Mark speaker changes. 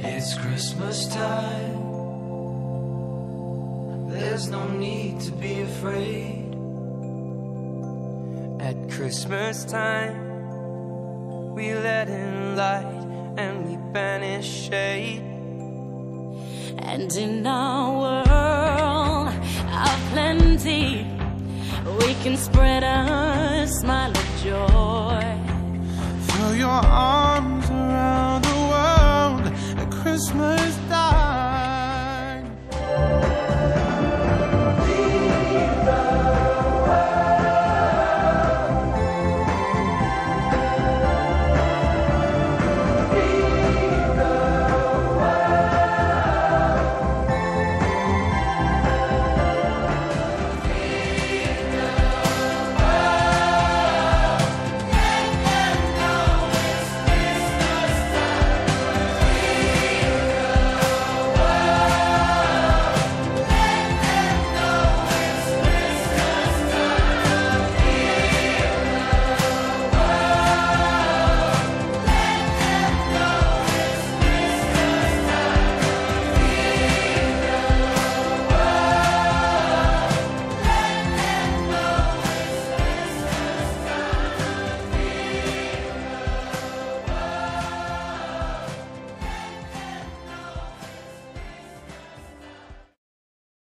Speaker 1: It's Christmas time. There's no need to be afraid. At Christmas time, we let in light and we banish shade.
Speaker 2: And in our world of plenty, we can spread a smile of joy.
Speaker 3: Throw your arms